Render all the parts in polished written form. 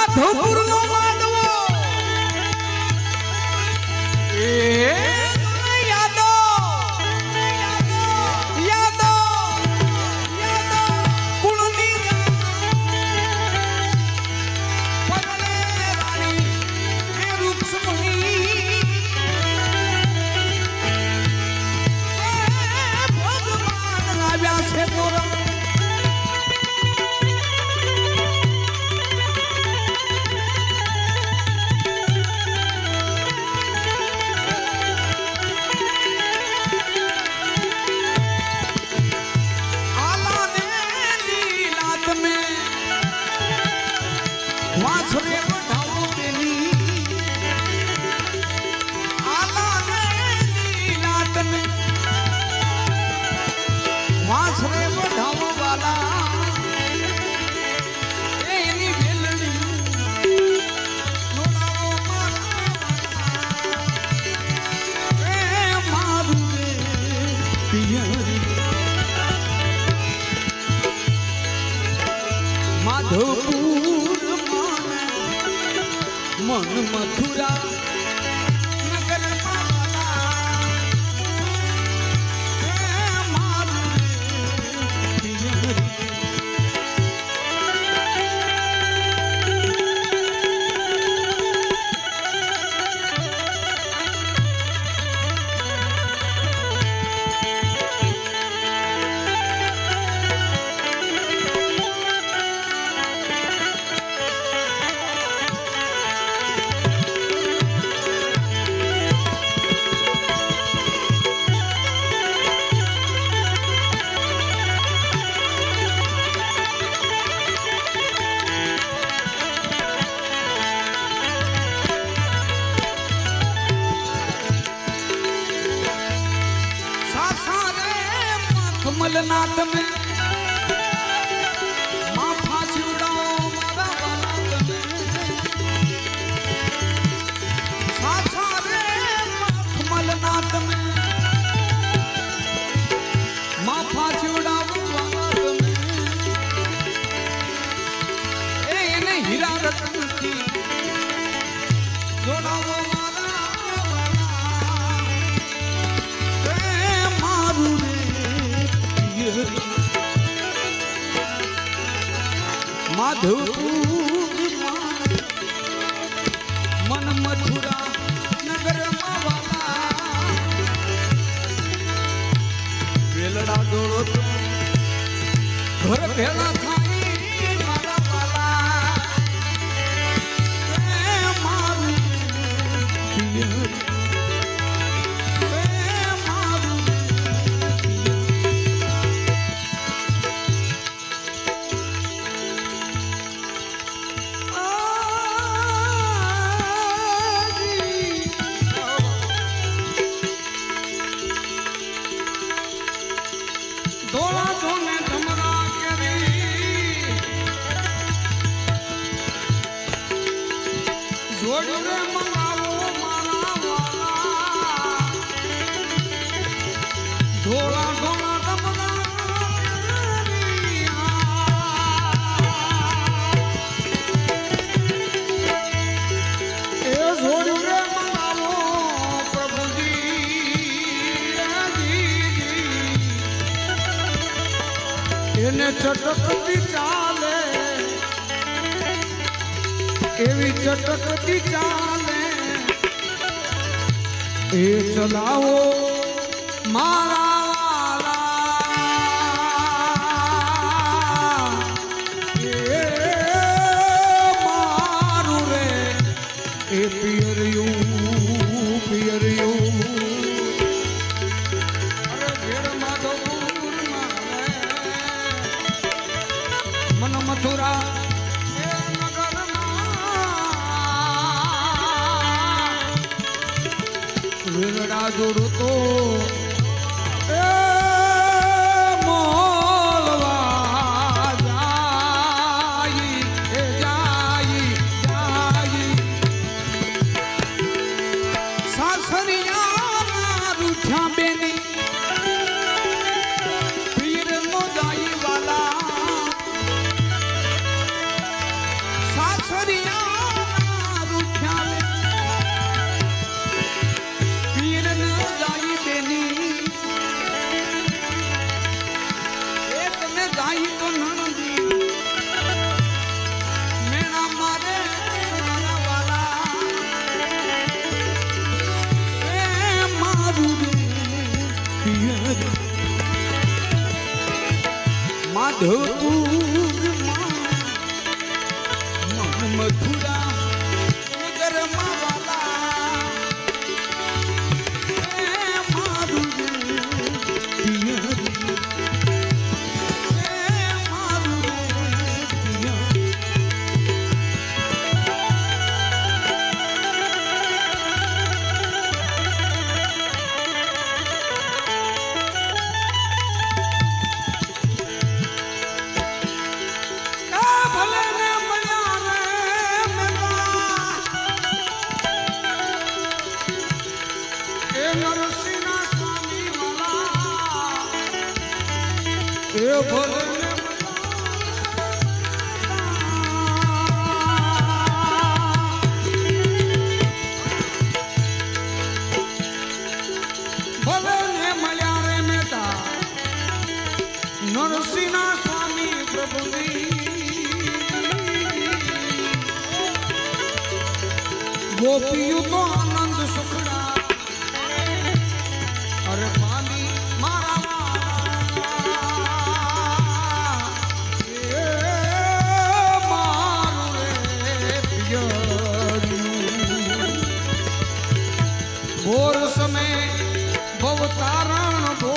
માધવપુરનો માધવો યાદો યાદો યાદો કુળની પગલે રાણી એ રૂક્ષમણી ભગવાન આવ્યા છે તોરણ વાંસરે વઢાવો બેની આલાને લીલાતને વાંસરે વઢાવો વાલા એની વેલણી નોડાવો મારા એ મારું રે પિયરી માધવપુર मन मथुरा नगर कमलनाथ में माथा छिड़ाओ मारा बालात में सासा रे कमलनाथ में माथा छिड़ाओ बालात में ए इन्हें हीरा रतन की जोड़ाओ माधवपुर मन मथुरा नगर वाला वेलड़ा दौड़ो तो घर भेला थाई मारा वाला मारू चटकती चाले एवी चटकती चाले ए चलाओ मारा ए मारू रे ए पियरियू पियरियू मथुरा नगर वेलड़ा जोड़ो तो मोलवा जाई जाई जाई सासरिया रूठा बेनी पीर नो जाई वाला सासरिया માધવપુરમાં મથુરા નગરમાં વાલા મારું નરસિંહ સ્વામી પ્રભુજી ગોપીયું તો આનંદ સુખડા અરે પામી ભોર સમય ભવતારણ ભો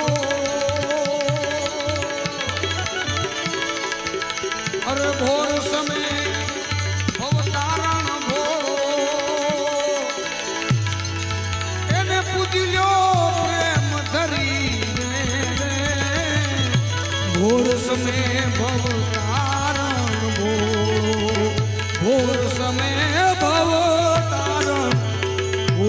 અરે ભોર સમય ભવતારણ ભો એને પૂજી લ્યો પ્રેમ ધરી ભોર સમય ભવતારણ ભો ભોર સમય ભવતારણ ભો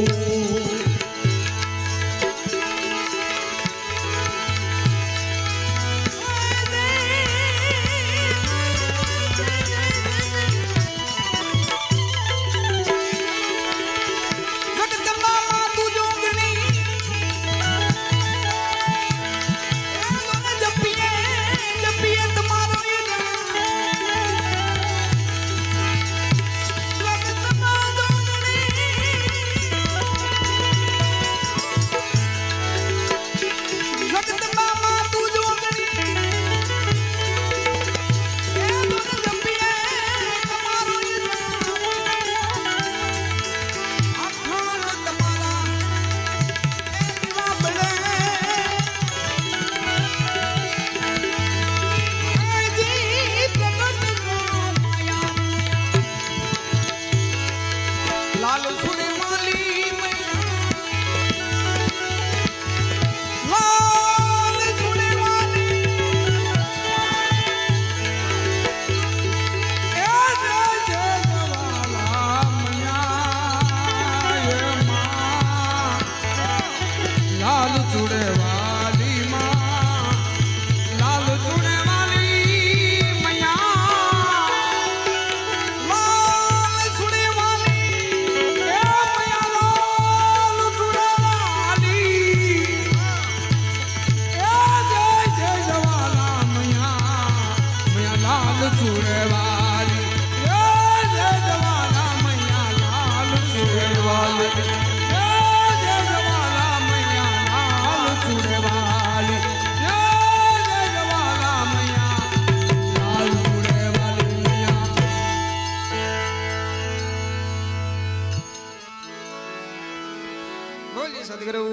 સદગુરુ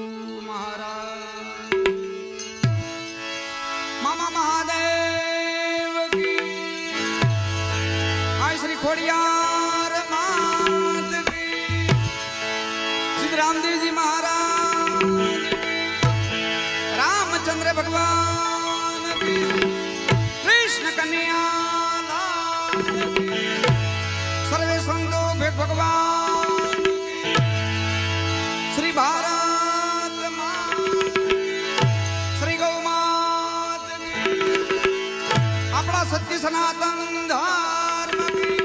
મહારાજ મામા મહાદેવ કી આય શ્રી ખોડિયાર માત કી શ્રી રામદેવજી મહારાજ રામચંદ્ર ભગવાન કી કૃષ્ણ કન્યા લાલ કી સર્વે સંતો ભેટ ભગવાન श्री भारत श्री गौ मात अपना सत्य सनातन धर्म की